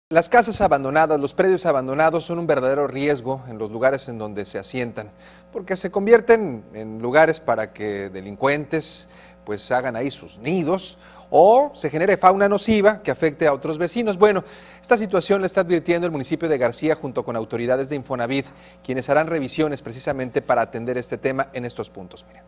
Las casas abandonadas, los predios abandonados son un verdadero riesgo en los lugares en donde se asientan, porque se convierten en lugares para que delincuentes pues hagan ahí sus nidos o se genere fauna nociva que afecte a otros vecinos. Bueno, esta situación la está advirtiendo el municipio de García junto con autoridades de Infonavit, quienes harán revisiones precisamente para atender este tema en estos puntos. Miren.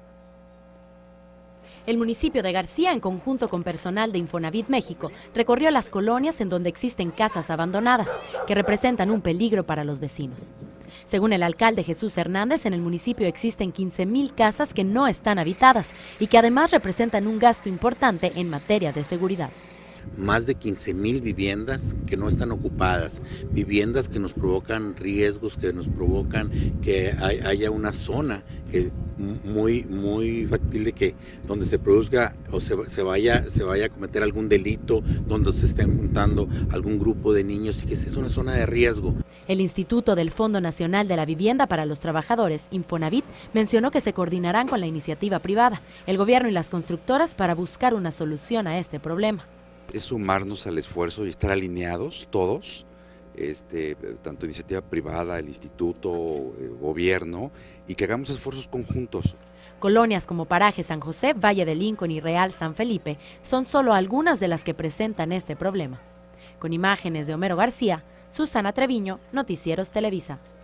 El municipio de García, en conjunto con personal de Infonavit México, recorrió las colonias en donde existen casas abandonadas, que representan un peligro para los vecinos. Según el alcalde Jesús Hernández, en el municipio existen 15,000 casas que no están habitadas y que además representan un gasto importante en materia de seguridad. Más de 15,000 viviendas que no están ocupadas, viviendas que nos provocan riesgos, que nos provocan que haya una zona que muy factible que donde se produzca o se vaya a cometer algún delito, donde se esté juntando algún grupo de niños y que es una zona de riesgo. El Instituto del Fondo Nacional de la Vivienda para los Trabajadores, Infonavit, mencionó que se coordinarán con la iniciativa privada, el gobierno y las constructoras para buscar una solución a este problema. Es sumarnos al esfuerzo y estar alineados todos, tanto iniciativa privada, el instituto, gobierno, y que hagamos esfuerzos conjuntos. Colonias como Paraje San José, Valle de Lincoln y Real San Felipe son solo algunas de las que presentan este problema. Con imágenes de Homero García, Susana Treviño, Noticieros Televisa.